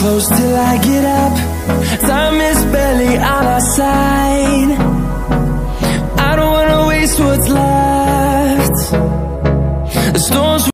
close till I get up. Time is barely on our side. I don't wanna waste what's left. The storms